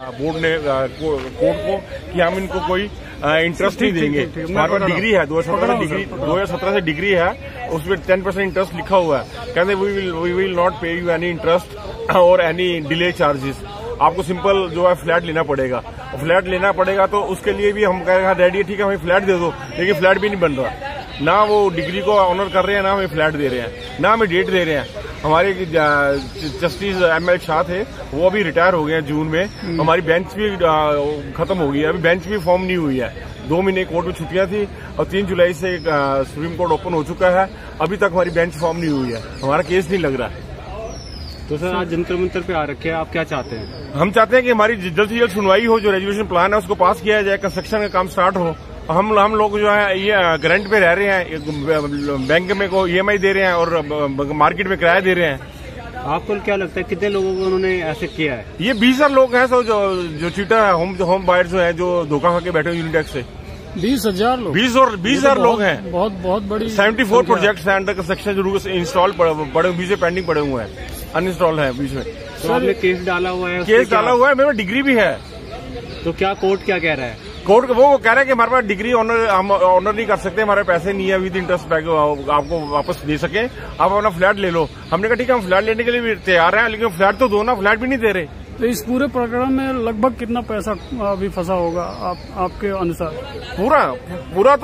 Board ने court को कि हम इनको कोई इंटरेस्ट नहीं देंगे। हमारे पास डिग्री है 2017 से डिग्री है, उसमें 10% इंटरेस्ट लिखा हुआ है। कहते we will not pay you any interest और एनी डिले चार्जेस। आपको सिंपल जो है फ्लैट लेना पड़ेगा। फ्लैट लेना पड़ेगा तो उसके लिए भी हम कह रहे हैं रेडी है, ठीक है हमें फ्लैट दे दो, लेकिन फ्लैट भी नहीं बन रहा। ना वो डिग्री को ऑनर कर रहे हैं, ना हमें फ्लैट दे रहे हैं, ना हमें डेट दे रहे हैं। हमारे जस्टिस ML शाह थे, वो अभी रिटायर हो गए हैं जून में। हमारी बेंच भी खत्म हो गई है, अभी बेंच भी फॉर्म नहीं हुई है। 2 महीने कोर्ट में छुट्टियां थी और 3 जुलाई से सुप्रीम कोर्ट ओपन हो चुका है, अभी तक हमारी बेंच फॉर्म नहीं हुई है, हमारा केस नहीं लग रहा है। तो सर आज जंतर मंतर पे आ रखे हैं, आप क्या चाहते हैं? हम चाहते हैं कि हमारी जल्द से जल्द सुनवाई हो, जो रेजोल्यूशन प्लान है उसको पास किया जाए, कंस्ट्रक्शन का काम स्टार्ट हो। हम लोग जो है ये गारंट पे रह रहे हैं, बैंक में को EMI दे रहे हैं और मार्केट में किराया दे रहे हैं। आपको क्या लगता है कितने लोगों को उन्होंने ऐसे किया है? ये 20,000 लोग हैं जो चीटर है, होम बायर्स जो है, जो धोखा खा के बैठे हुए यूनिटेक्स से। 20,000 लोग 20,000 लोग हैं। बहुत बड़ी 74 प्रोजेक्ट्स हैं अंडर कंस्ट्रक्शन, जो इंस्टॉल पड़े बीच में पेंडिंग पड़े हुए हैं, अनइंस्टॉल है बीच में। तो आपने केस डाला हुआ है? केस डाला हुआ है, मेरे पास डिग्री भी है। तो क्या कोर्ट क्या कह रहा है? कोर्ट वो कह रहा है कि हमारे पास डिग्री हम ऑनर नहीं कर सकते, हमारे पैसे नहीं है विद इंटरेस्ट आपको वापस दे सके, आप अपना फ्लैट ले लो। हमने कहा ठीक है हम फ्लैट लेने के लिए भी तैयार हैं, लेकिन फ्लैट तो दो ना, फ्लैट भी नहीं दे रहे। तो इस पूरे प्रकरण में लगभग कितना पैसा अभी फंसा होगा आपके अनुसार? पूरा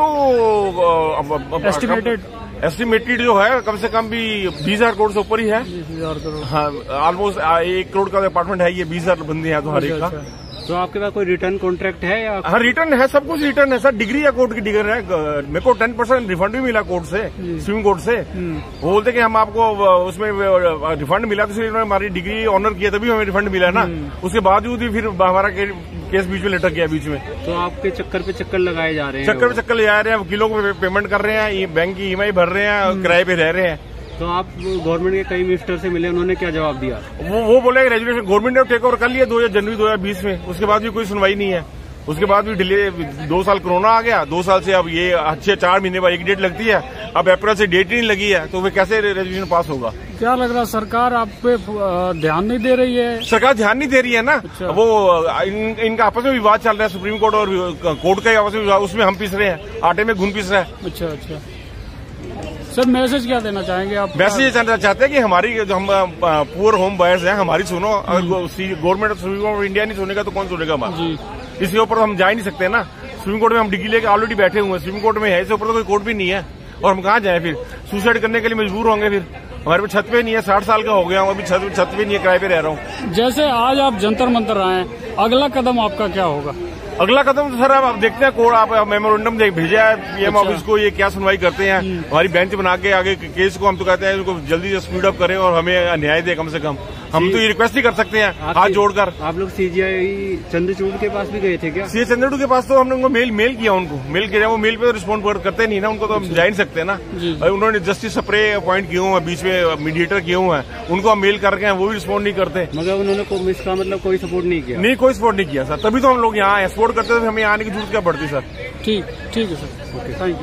तो एस्टिमेटेड जो है कम से कम भी 20,000 करोड़ से ऊपर ही है। 20,000 करोड़, हाँ, ऑलमोस्ट 1 करोड़ का अपार्टमेंट है ये, 20,000 बंदे हैं तो हर एक का। तो आपके पास कोई रिटर्न कॉन्ट्रैक्ट है या? हाँ रिटर्न है, सब कुछ रिटर्न है सर। डिग्री या कोर्ट की डिग्री है। मेरे को 10% रिफंड भी मिला कोर्ट से, सुप्रीम कोर्ट से। वो बोलते कि हम आपको उसमें रिफंड मिला, तो इसलिए हमारी डिग्री ऑनर किया तभी हमें रिफंड मिला ना। उसके बावजूद भी फिर हमारा केस बीच में लटक गया बीच में। तो आपके चक्कर पे चक्कर लगाए जा रहे हैं? चक्कर पे चक्कर लगाए रहे हैं, वकीलों को पेमेंट कर रहे हैं, बैंक की EMI भर रहे हैं, किराए पे रह रहे हैं। तो आप गवर्नमेंट के कई मिनिस्टर से मिले, उन्होंने क्या जवाब दिया? वो बोले रेजुलेशन गवर्नमेंट ने टेक ओवर कर लिया जनवरी 2020 में, उसके बाद भी कोई सुनवाई नहीं है। उसके बाद भी डिले, 2 साल कोरोना आ गया, 2 साल से अब ये अच्छे 4 महीने बाद एक डेट लगती है, अब अप्रैल से डेट ही नहीं लगी है, तो वे कैसे रेजुलेशन पास होगा? क्या लग रहा है सरकार आप पे ध्यान नहीं दे रही है? सरकार ध्यान नहीं दे रही है ना। अच्छा। वो इनका आपस में विवाद चल रहा है, सुप्रीम कोर्ट और कोर्ट का आपस में विवाद, उसमें हम पिस रहे हैं, आटे में घुन पिस रहा है। अच्छा सर, मैसेज क्या देना चाहेंगे आप? मैसेज ये कहना चाहते हैं कि हमारी जो हम पुअर होम बायर्स हैं, हमारी सुनो। Government Supreme Court of India नहीं सुनेगा तो कौन सुनेगा हमारा? इसके ऊपर हम जा ही नहीं सकते ना। सुप्रीम कोर्ट में हम डिग्री लेके ऑलरेडी बैठे हुए हैं, सुप्रीम कोर्ट में है, इसके ऊपर तो कोई कोर्ट भी नहीं है, और हम कहाँ जाए फिर? सुसाइड करने के लिए मजबूर होंगे फिर। हमारे पे छत पे नहीं है, 60 साल का हो गया हूँ, अभी छत पे नहीं है, किराए पे रह रहा हूँ। जैसे आज आप जंतर मंतर आए, अगला कदम आपका क्या होगा? अगला कदम तो सर आप देखते हैं, कोर्ट आप मेमोरेंडम भेजा है PM ऑफिस को, ये क्या सुनवाई करते हैं। हमारी बेंच बना के आगे केस को हम तो कहते हैं इनको जल्दी से स्पीड अप करें और हमें न्याय दे कम से कम। हम तो ये रिक्वेस्ट ही कर सकते हैं हाथ जोड़कर। आप लोग CGI चंद्रचूड़ के पास भी गए थे क्या? CA चंद्रचूड़ के पास तो हमने उनको मेल किया, मेल किया, वो मेल पे तो रिस्पॉन्ड करते नहीं ना, उनको तो हम जा ही नहीं सकते ना। उन्होंने जस्टिस सप्रे अपॉइंट किए हुए हैं, बीच में मीडिएटर किए हुए हैं, उनको हम मेल करके हैं, वो भी रिस्पॉन्ड नहीं करते। मगर उन्होंने इसका मतलब कोई सपोर्ट नहीं किया? नहीं, कोई सपोर्ट नहीं किया सर, तभी तो हम लोग यहाँ सपोर्ट करते थे, हमें आने की जरूरत क्या पड़ती सर। ठीक है sir, okay, thank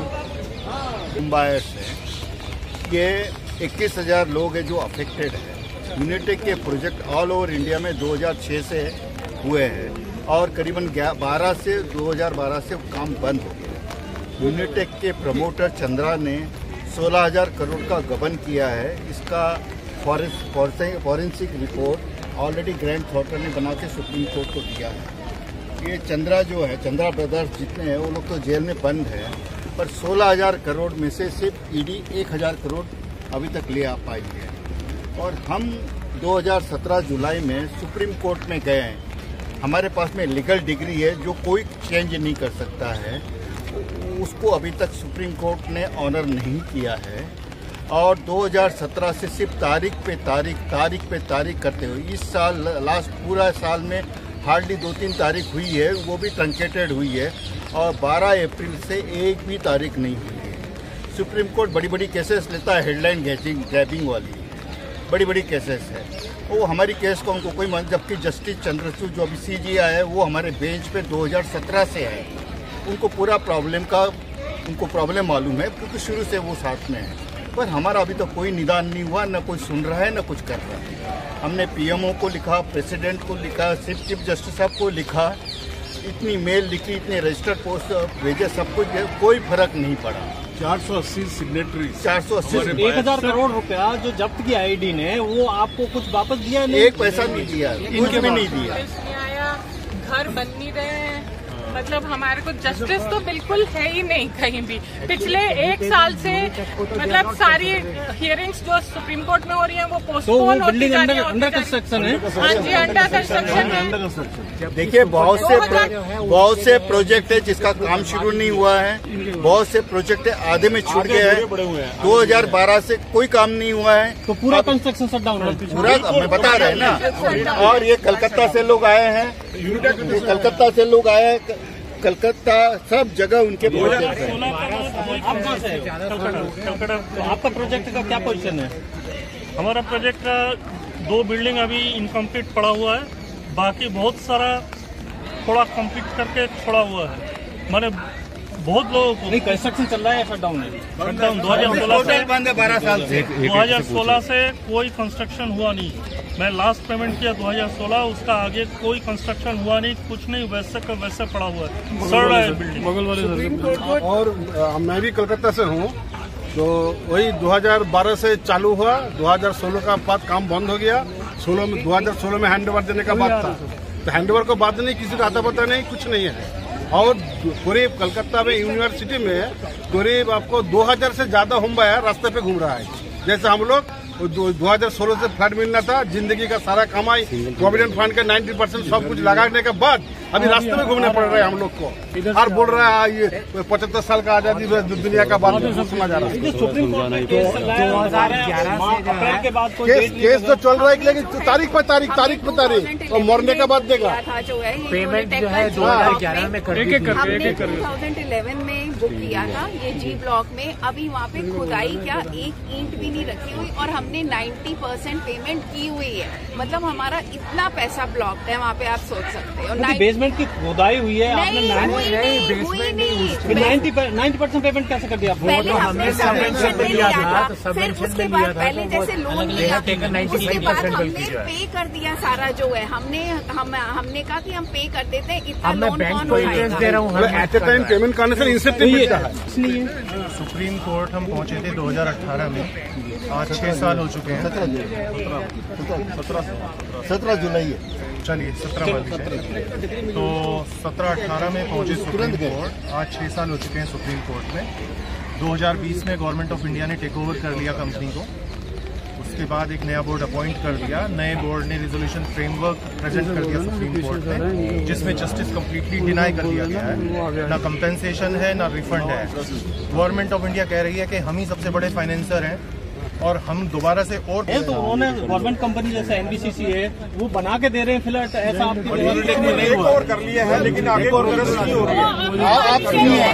you. Buyers है, ये 21,000 लोग हैं जो अफेक्टेड है। यूनिटेक के प्रोजेक्ट ऑल ओवर इंडिया में 2006 से हुए हैं और करीबन 2012 से काम बंद हो गया। यूनिटेक के प्रमोटर चंद्रा ने 16,000 करोड़ का गबन किया है। इसका फॉरेंसिक रिपोर्ट ऑलरेडी ग्रैंड थॉटर ने बना के सुप्रीम कोर्ट को दिया है। ये चंद्रा जो है, चंद्रा ब्रदर्स जितने हैं वो लोग तो जेल में बंद है, पर 16,000 करोड़ में से सिर्फ ED 1,000 करोड़ अभी तक ले आ पाई है। और हम 2017 जुलाई में सुप्रीम कोर्ट में गए हैं, हमारे पास में लीगल डिग्री है जो कोई चेंज नहीं कर सकता है, उसको अभी तक सुप्रीम कोर्ट ने ऑनर नहीं किया है। और 2017 से सिर्फ तारीख पे तारीख करते हुए इस साल लास्ट पूरा साल में हार्डली 2-3 तारीख हुई है, वो भी ट्रंकेटेड हुई है, और 12 अप्रैल से एक भी तारीख नहीं हुई है। सुप्रीम कोर्ट बड़ी बड़ी केसेस लेता है, हेडलाइन ग्रैबिंग वाली बड़ी केसेस है, वो हमारी केस को उनको कोई मान, जबकि जस्टिस चंद्रचूड़ जो अभी CGI है वो हमारे बेंच पे 2017 से है, उनको पूरा प्रॉब्लम मालूम है क्योंकि शुरू से वो साथ में है। पर हमारा अभी तो कोई निदान नहीं हुआ, न कोई सुन रहा है न कुछ कर रहा है। हमने पीएमओ को लिखा, प्रेसिडेंट को लिखा, चीफ जस्टिस साहब को लिखा, इतनी मेल लिखी, इतने रजिस्टर्ड पोस्ट भेजे, सब कुछ, कोई फर्क नहीं पड़ा। 480 सिग्नेटरी, 480 1000 करोड़ रुपया जो जब्त किया ईडी ने, वो आपको कुछ वापस दिया नहीं? एक पैसा नहीं दिया, कुछ भी नहीं दिया। घर बन नहीं रहे हैं, मतलब हमारे को जस्टिस तो बिल्कुल है ही नहीं कहीं भी। पिछले 1 साल से मतलब सारी हियरिंग्स जो सुप्रीम कोर्ट में हो रही हैं वो पोस्टपोन होती जा रही है। अंडर कंस्ट्रक्शन है? हाँ जी, अंडर कंस्ट्रक्शन है। देखिए, बहुत से प्रोजेक्ट है जिसका काम शुरू नहीं हुआ है, बहुत से प्रोजेक्ट आधे में छूट गए हैं। 2012 से कोई काम नहीं हुआ है, तो पूरा कंस्ट्रक्शन शट डाउन है पूरा, मैं बता रहे हैं ना। और ये कलकत्ता से लोग आए हैं, कलकत्ता से लोग आए हैं, कलकत्ता सब जगह उनके प्रोजेक्ट हैं। तो आपका प्रोजेक्ट का क्या पोजीशन है? हमारा प्रोजेक्ट का 2 बिल्डिंग अभी इनकम्प्लीट पड़ा हुआ है, बाकी बहुत सारा थोड़ा कंप्लीट करके छोड़ा हुआ है। मैंने बहुत लोगों को नहीं, कंस्ट्रक्शन चल रहा है, शट डाउन है? शट डाउन 2016 से बंद है, 12 साल से। 2016 से कोई कंस्ट्रक्शन हुआ नहीं। मैं लास्ट पेमेंट किया 2016, उसका आगे कोई कंस्ट्रक्शन हुआ नहीं, कुछ नहीं, वैसे का वैसे पड़ा हुआ है, सड़ रहा है बिल्डिंग। बगल वाले और मैं भी कलकत्ता से हूँ, तो वही 2012 से चालू हुआ, 2016 का बाद काम बंद हो गया। 2016 में हैंडओवर देने का बात था, तो हैंडओवर को बाद नहीं, किसी को आता पता नहीं, कुछ नहीं है। और करीब कलकत्ता में यूनिवर्सिटी में करीब आपको 2000 से ज्यादा होम बायर रास्ते पे घूम रहा है। जैसे हम लोग 2016 से फ्लैट मिलना था, जिंदगी का सारा कमाई प्रोविडेंट फंड का 90% सब कुछ लगाने के बाद अभी रास्ते में घूमने पड़ रहा है हम लोग को। और बोल रहा है ये 75 साल का आजादी दुनिया का बात समझ आ रहा है। सुप्रीम कोर्ट में केस चल रहा है 2011 अप्रैल के बाद कोई केस तो चल रहा है, लेकिन तारीख पर तारीख और मरने के बाद देगा। पेमेंट जो है 2011 में कर दी थी। हमने 2011 में बुक किया था ये जी ब्लॉक में। अभी वहाँ पे खुदाई क्या एक ईंट भी नहीं रखी हुई और हमने 90% पेमेंट की हुई है। मतलब हमारा इतना पैसा ब्लॉक है वहाँ पे, आप सोच सकते हो। बेसमेंट की खुदाई हुई है, आपने 90% पेमेंट कैसे कर दिया? पहले हमने सबवेंशन लिया था, फिर उसके बाद पहले जैसे लोन लिया, उसके बाद हमने पे कर दिया सारा जो है। हमने कहा कि हम पे कर देते हैं, इतना लोन कौन इंटरेस्ट दे रहा हूँ। एट ए टाइम पेमेंट करने से इंसेंटिव मिलता है। सुप्रीम कोर्ट हम पहुंचे थे 2018 में, आज 6 साल हो चुके हैं। 17 जुलाई है, चलिए 17 तो 17-18 में पहुंचे सुप्रीम कोर्ट, आज 6 साल हो चुके हैं सुप्रीम कोर्ट में। 2020 में गवर्नमेंट ऑफ इंडिया ने टेक ओवर कर लिया कंपनी को। उसके बाद एक नया बोर्ड अपॉइंट कर दिया। नए बोर्ड ने रिजोल्यूशन फ्रेमवर्क प्रेजेंट कर दिया सुप्रीम कोर्ट में, जिसमें जस्टिस कंप्लीटली डिनाई कर दिया गया है। ना कंपेंसेशन है ना रिफंड है। गवर्नमेंट ऑफ इंडिया कह रही है कि हम ही सबसे बड़े फाइनेंसर हैं और हम दोबारा से और तो उन्होंने गवर्नमेंट कंपनी जैसे एनबीसीसी है वो बना के दे रहे हैं फ्लैट, ऐसा आपके और कर लिया है, लेकिन आगे और नहीं हो रही है। आप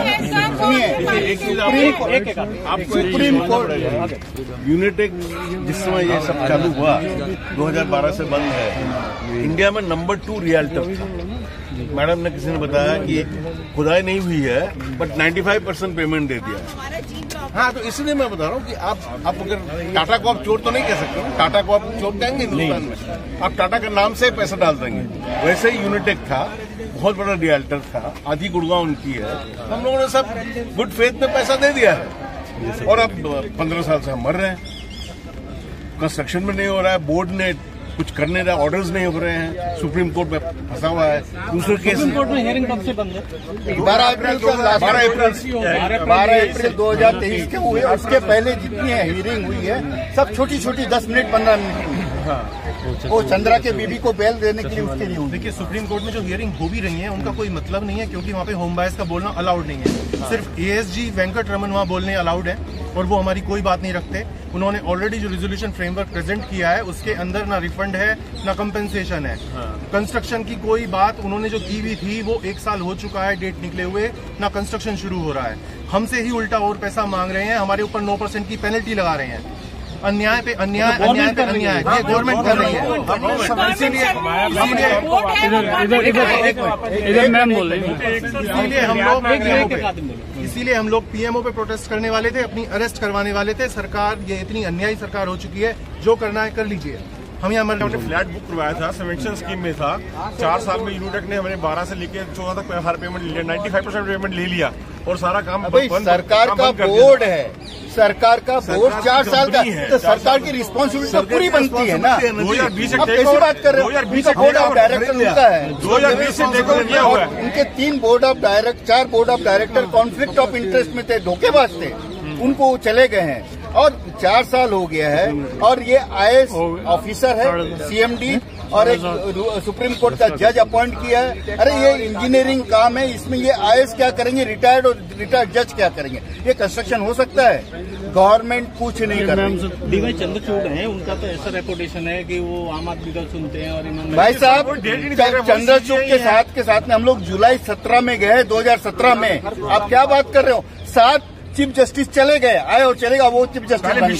सुप्रीम कोर्ट यूनिटेक जिस समय ये सब चालू हुआ 2012 से बंद है, इंडिया में नंबर 2 रियल्टर था। मैडम ने किसी ने बताया कि खुदाई नहीं हुई है, बट 95% पेमेंट दे दिया। हाँ, तो इसलिए मैं बता रहा हूँ कि आप अगर टाटा को आप चोर तो नहीं कह सकते, टाटा को आप चोर कहेंगे हिंदुस्तान में, आप टाटा के नाम से पैसा डाल देंगे। वैसे ही यूनिटेक था, बहुत बड़ा रियल्टर था, आधी गुड़गांव उनकी है। हम लोगों ने सब गुड फेथ में पैसा दे दिया है और अब 15 साल से हम मर रहे हैं। कंस्ट्रक्शन में नहीं हो रहा है, बोर्ड ने कुछ करने रहा, ऑर्डर्स नहीं हो रहे हैं, सुप्रीम कोर्ट में फंसा हुआ है। दूसरे केस सुप्रीम कोर्ट में हियरिंग कब से बंद है? 12 अप्रैल 2023 के हुए। उसके पहले जितनी हियरिंग हुई है सब छोटी छोटी 10 मिनट 15 मिनट की है। वो चंद्रा के बीबी को बेल देने के लिए उसके लिए हुई। देखिए, सुप्रीम कोर्ट में जो हियरिंग हो भी रही है उनका कोई मतलब नहीं है, क्योंकि वहाँ पे होम बायर्स का बोलना अलाउड नहीं है। सिर्फ एएसजी वेंकट रमन वहाँ बोलने अलाउड है और वो हमारी कोई बात नहीं रखते। उन्होंने ऑलरेडी जो रिजोल्यूशन फ्रेमवर्क प्रेजेंट किया है उसके अंदर ना रिफंड है ना कंपेंसेशन है। कंस्ट्रक्शन की कोई बात उन्होंने जो की हुई थी वो 1 साल हो चुका है डेट निकले हुए, ना कंस्ट्रक्शन शुरू हो रहा है। हमसे ही उल्टा और पैसा मांग रहे हैं, हमारे ऊपर 9% की पेनल्टी लगा रहे हैं। अन्याय पे अन्याय, अन्याय पे अन्याय ये गवर्नमेंट कर रही है। इधर मैम बोल रही है। इसीलिए हम लोग पीएमओ पे प्रोटेस्ट करने वाले थे, अपनी अरेस्ट करवाने वाले थे। सरकार, ये इतनी अन्यायी सरकार हो चुकी है, जो करना है कर लीजिए। हम यहाँ हमने फ्लैट बुक करवाया था, सबवेंशन स्कीम में था। 4 साल में यूनिटेक ने हमें 12 से लेकर 14 तक हर पेमेंट ले लिया, 95% पेमेंट ले लिया और सारा काम सरकार का बोर्ड है, सरकार का बोर्ड 4 साल का, तो सरकार की रिस्पॉन्सिबिलिटी तो पूरी बनती है ना। 2020 से कैसी बात कर रहे हो? 2020 से बोर्ड ऑफ डायरेक्टर उनका है, 2020 से टेक ओवर किया हुआ है। उनके 4 board of director conflict of interest में थे, धोखेबाज थे, उनको चले गए हैं और 4 साल हो गया है। और ये IAS ऑफिसर है, CMD और एक सुप्रीम कोर्ट का जज अपॉइंट किया है। अरे ये इंजीनियरिंग काम है, इसमें ये IAS क्या करेंगे, रिटायर्ड जज क्या करेंगे? ये कंस्ट्रक्शन हो सकता है? गवर्नमेंट कुछ नहीं कर रही। DY चंद्रचूड़ है, उनका तो ऐसा रेपुटेशन है कि वो आम आदमी का सुनते हैं। और भाई साहब, चंद्रचूड़ के साथ में हम लोग जुलाई 17 में गए, 2017 में। आप क्या बात कर रहे हो? 7 चीफ जस्टिस चले गए, आए और चले गए, वो चीफ जस्टिस बन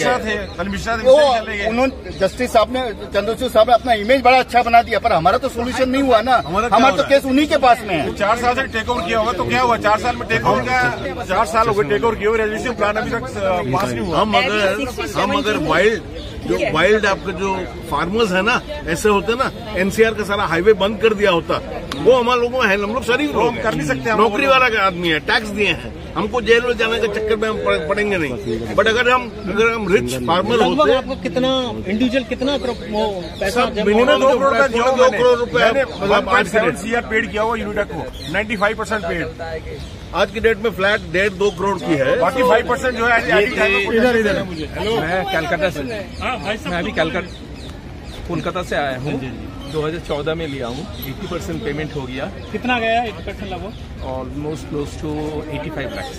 गए। उन्होंने जस्टिस साहब ने, चंद्रचूड़ साहब ने अपना इमेज बड़ा अच्छा बना दिया, पर हमारा तो सोल्यूशन नहीं हुआ ना। हमारा तो केस उन्हीं के पास में है। 4 साल से टेक ओवर किया होगा तो क्या हुआ? 4 साल में टेक ओवर का 4 साल हो गए टेक ओवर किए हुए, रेजोल्यूशन प्लान अभी तक पास नहीं हुआ। हम अगर वाइल्ड आपके जो फार्मर्स है ना, ऐसे होते ना, NCR का सारा हाईवे बंद कर दिया होता, वो हमारे लोगों में है। हम लोग शरीफ लोग कर नहीं सकते, नौकरी वाला आदमी है, टैक्स दिए हैं, हमको जेल में जाने के चक्कर में हम पड़ेंगे नहीं। बट अगर हम रिच फार्मर होते, आपको कितना इंडिविजुअल कितना पैसा मिनिमम 2 करोड़ का 2 करोड़ रुपए 1.7 CR पेड किया हुआ यूनिटेक को, 95% पेड। आज की डेट में फ्लैट 1.5-2 करोड़ की है, बाकी 5% जो है इधर मैं कलकत्ता से, मैं अभी कोलकाता से आया हूँ। 2014 में लिया हूँ, 80% पेमेंट हो गया। कितना गया 80% लगभग? Almost close to 85 lakh.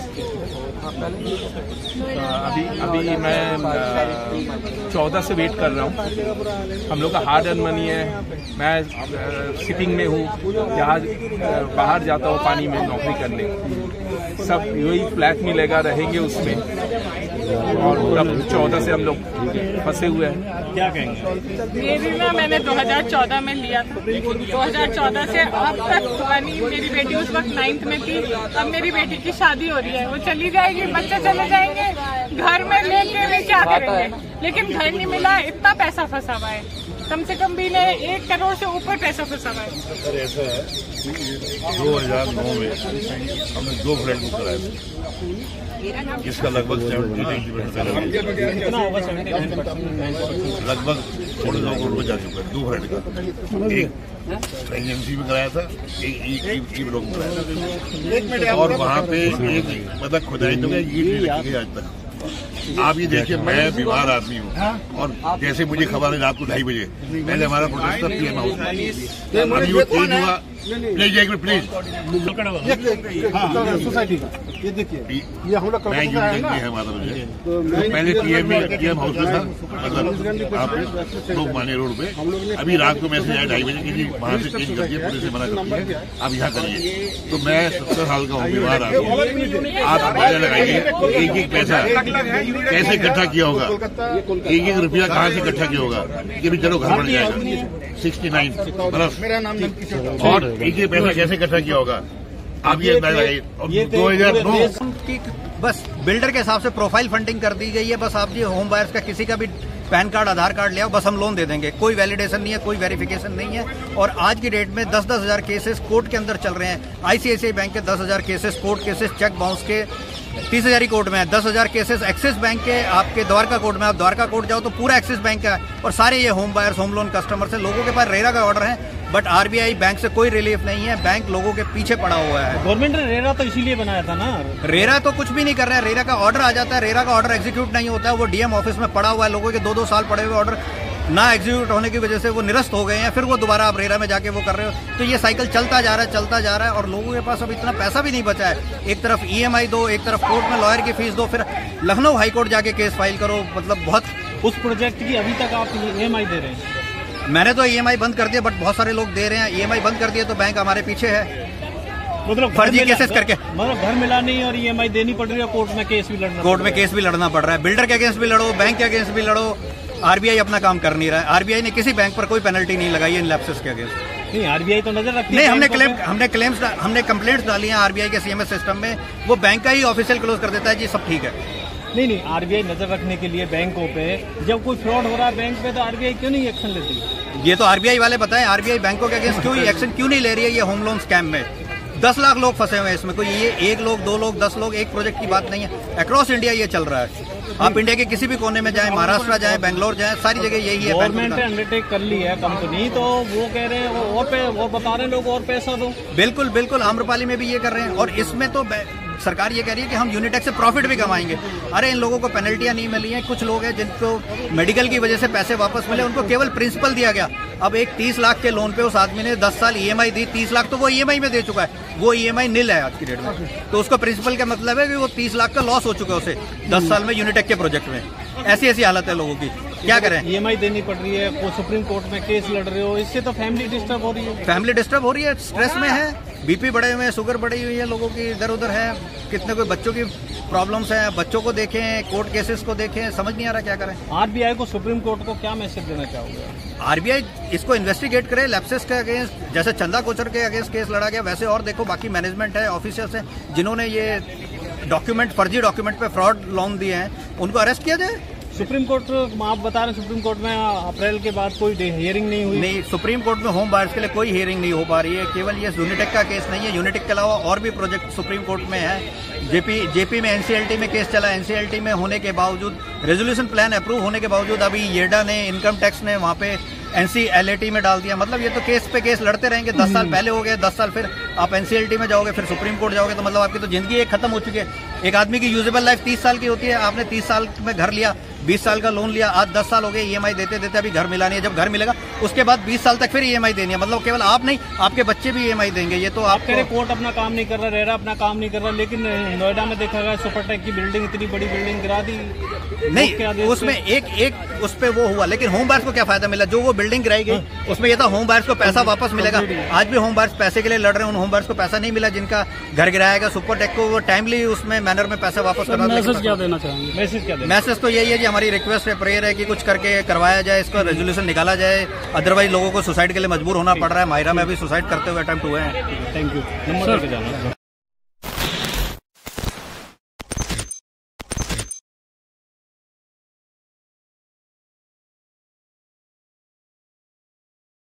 अभी मैं 14 से वेट कर रहा हूँ। हम लोग का हार्ड अर्न मनी है। मैं शिपिंग में हूँ, जहाज बाहर जाता हूँ पानी में नौकरी करने। सब यही फ्लैट मिलेगा, रहेंगे उसमें। और पूरा 14 से हम लोग फंसे हुए हैं। क्या कहेंगे? मेरी ना, मैंने 2014 में लिया था। 2014 से अब तक मेरी बेटी उस वक्त 9th में थी। अब मेरी बेटी की शादी हो रही है, वो चली जाएगी, बच्चे चले जाएंगे, घर में लेके वे क्या करेंगे? लेकिन घर नहीं मिला, इतना पैसा फंसा हुआ है। कम से कम भी ने 1 करोड़ से ऊपर पैसा फंसा हुआ है। सर ऐसा है, 2009 में हमने 2 फ्लैट बुक कराए थे, जिसका लगभग 70-90% कितना होगा? 79%। लगभग 2.5 करोड़ रुपये जा चुका है 2 फ्लैट का। एक एजेंसी में कराया था, एक ब्लॉक में कराया था, और वहाँ पे एक मतलब खुदाई तो ये रखी गई आज तक। आप ये देखिए, मैं बीमार आदमी हूँ और जैसे मुझे खबर है रात को 2:30 बजे, पहले हमारा प्रोटेस्ट था PM हाउस, अभी वो चेंज हुआ। प्लीज एक मिनट प्लीज, सोसाइटी का ये देखिए, ये हम लोग मैं यूनियन में है हमारा मुझे, पहले PM हाउस में था, मतलब आप लोग माने रोड पे। अभी रात को मैसेज आया 2:30 बजे कि वहाँ से चेंज कर दिया, पुलिस से मना कर दिया, आप यहाँ करिए। तो मैं 70 साल का हूँ, बीमार आदमी। आप अंदाजा लगाइए एक पैसा कैसे इकट्ठा किया होगा, एक रुपया कहाँ से इकट्ठा किया होगा कि भी चलो घर बढ़ जाएगा। 69 बरस और एक पैसा कैसे इकट्ठा किया होगा, आप ये अंदाजा लगाइए। 2009 बस बिल्डर के हिसाब से प्रोफाइल फंडिंग कर दी गई है। बस आप जी होम बायर्स का किसी का भी पैन कार्ड, आधार कार्ड ले आओ, बस हम लोन दे देंगे। कोई वैलिडेशन नहीं है, कोई वेरिफिकेशन नहीं है। और आज की डेट में 10-10 हज़ार केसेस कोर्ट के अंदर चल रहे हैं। ICICI बैंक के 10 हज़ार cases court cases, check bounce के 30 हज़ार ही कोर्ट में है। 10 हज़ार केसेस एक्सिस बैंक के आपके द्वारका कोर्ट में। आप द्वारका कोर्ट जाओ तो पूरा एक्सिस बैंक का है। और सारे ये home buyers, home loan customers है। लोगों के पास रेरा का ऑर्डर है, बट RBI बैंक से कोई रिलीफ नहीं है। बैंक लोगों के पीछे पड़ा हुआ है। गवर्नमेंट ने रेरा तो इसीलिए बनाया था ना। रेरा तो कुछ भी नहीं कर रहा है। रेरा का ऑर्डर आ जाता है, रेरा का ऑर्डर एग्जीक्यूट नहीं होता है। वो DM ऑफिस में पड़ा हुआ है। लोगों के 2-2 साल पड़े हुए ऑर्डर ना एग्जीक्यूट होने की वजह से वो निरस्त हो गए हैं। फिर वो दोबारा आप रेरा में जाके वो कर रहे हो। तो ये साइकिल चलता जा रहा है और लोगों के पास अब इतना पैसा भी नहीं बचा है। एक तरफ EMI दो, एक तरफ कोर्ट में लॉयर की फीस दो, फिर लखनऊ हाईकोर्ट जाके केस फाइल करो। मतलब बहुत। उस प्रोजेक्ट की अभी तक आप EMI दे रहे हैं? मैंने तो EMI बंद कर दिया, बट बहुत सारे लोग दे रहे हैं। EMI बंद कर दिए तो बैंक हमारे पीछे है। मतलब फर्जी केसेस करके, मतलब घर मिला नहीं और EMI देनी पड़ रही है, कोर्ट में केस भी लड़ना पड़ रहा है। बिल्डर के अगेंस्ट भी लड़ो, बैंक के अगेंस्ट भी लड़ो। आरबीआई अपना काम कर नहीं रहा है। आरबीआई ने किसी बैंक पर कोई पेनल्टी नहीं लगाई है इन लैप्सेस के अगेंस्ट। नहीं, आरबीआई तो नजर रखती है। नहीं, हमने कंप्लेंट्स डाली हैं आरबीआई के सीएमएस सिस्टम में, वो बैंक का ही ऑफिशियल क्लोज कर देता है जी सब ठीक है। नहीं, आरबीआई नजर रखने के लिए बैंकों पे, जब कोई फ्रॉड हो रहा है बैंक पे तो आरबीआई क्यों नहीं एक्शन लेती? ये तो आरबीआई वाले बताएं, आरबीआई बैंकों के अगेंस्ट क्यों एक्शन क्यों नहीं ले रही है? ये होम लोन स्कैम में 10 लाख लोग फंसे हुए हैं इसमें, कोई ये 1 लोग 2 लोग 10 लोग एक प्रोजेक्ट की बात नहीं है। अक्रॉस इंडिया ये चल रहा है। आप इंडिया के किसी भी कोने में जाएं, महाराष्ट्र जाएं, बेंगलोर जाएं, सारी जगह यही है। गवर्नमेंट ने अंडरटेक कर ली है कंपनी, तो वो कह रहे हैं और बता रहे हैं लोग और पैसा दो। बिल्कुल आम्रपाली में भी ये कर रहे हैं। और इसमें तो सरकार ये कह रही है कि हम यूनिटेक से प्रॉफिट भी कमाएंगे। अरे इन लोगों को पेनल्टियां नहीं मिली हैं। कुछ लोग हैं जिनको मेडिकल की वजह से पैसे वापस मिले, उनको केवल प्रिंसिपल दिया गया। अब एक 30 लाख के लोन पे उस आदमी ने 10 साल EMI दी, 30 लाख तो वो EMI में दे चुका है, वो EMI नील है आज की डेट में। तो उसका प्रिंसिपल का मतलब है कि वो 30 लाख का लॉस हो चुका है उसे 10 साल में यूनिटेक के प्रोजेक्ट में। ऐसी हालत है लोगों की, क्या करें? EMI देनी पड़ रही है, वो सुप्रीम कोर्ट में केस लड़ रहे हो, इससे तो फैमिली डिस्टर्ब हो रही है। स्ट्रेस में है, बीपी बढ़े हुए हैं, शुगर बढ़ी हुई है, लोगों की इधर उधर है, कितने कोई बच्चों की प्रॉब्लम्स हैं, बच्चों को देखें, कोर्ट केसेस को देखें, समझ नहीं आ रहा क्या करें। आरबीआई को, सुप्रीम कोर्ट को क्या मैसेज देना चाहोगे? आरबीआई इसको इन्वेस्टिगेट करे, लैप्सेस के अगेंस्ट, जैसे चंदा कोचर के अगेंस्ट केस लड़ा गया वैसे और देखो बाकी मैनेजमेंट है, ऑफिसर्स हैं जिन्होंने ये डॉक्यूमेंट, फर्जी डॉक्यूमेंट पे फ्रॉड लोन दिए हैं, उनको अरेस्ट किया जाए। सुप्रीम कोर्ट, आप बता रहे सुप्रीम कोर्ट में अप्रैल के बाद कोई हियरिंग नहीं हुई? नहीं, सुप्रीम कोर्ट में होम बायर्स के लिए कोई हियरिंग नहीं हो पा रही है। केवल ये यूनिटेक का केस नहीं है, यूनिटेक के अलावा और भी प्रोजेक्ट सुप्रीम कोर्ट में है। जेपी में NCLT में केस चला, NCLT में होने के बावजूद, रेजोल्यूशन प्लान अप्रूव होने के बावजूद अभी येडा ने, इनकम टैक्स ने वहाँ पे NCLAT में डाल दिया। मतलब ये तो केस पे केस लड़ते रहेंगे। 10 साल पहले हो गए, 10 साल फिर आप NCLT में जाओगे, फिर सुप्रीम कोर्ट जाओगे, तो मतलब आपकी तो जिंदगी एक खत्म हो चुकी है। एक आदमी की यूजेबल लाइफ 30 साल की होती है। आपने 30 साल में घर लिया, 20 साल का लोन लिया, आज 10 साल हो गए EMI देते देते, अभी घर मिला नहीं है। जब घर मिलेगा उसके बाद 20 साल तक फिर EMI देनी है। मतलब केवल आप नहीं, आपके बच्चे भी EMI देंगे। ये तो आप कह रहे कोर्ट अपना काम नहीं कर रहा, रेरा अपना काम नहीं कर रहा, लेकिन नोएडा में देखा गया सुपरटेक की बिल्डिंग, इतनी बड़ी बिल्डिंग गिरा दी। नहीं, उसमें एक उस पे वो हुआ, लेकिन होम बायर्स को क्या फायदा मिला? जो वो बिल्डिंग गिराई गई उसमें ये था होम बायर्स को पैसा वापस मिलेगा। आज भी होम बायर्स पैसे के लिए लड़ रहे हैं, उन होम बायर्स को पैसा नहीं मिला जिनका घर गिराया गया। सुपरटेक को वो टाइमली उसमें मैनर में पैसा वापस करना। मैसेज क्या देना चाहेंगे? मैसेज तो यही है जी, हमारी रिक्वेस्ट है, प्रेयर है कि कुछ करके करवाया जाए, इसका रेजोल्यूशन निकाला जाए। अदरवाइज लोगों को सुसाइड के लिए मजबूर होना पड़ रहा है। मायरा में अभी सुसाइड करते हुए अटेम्प्ट हुए हैं। Thank you.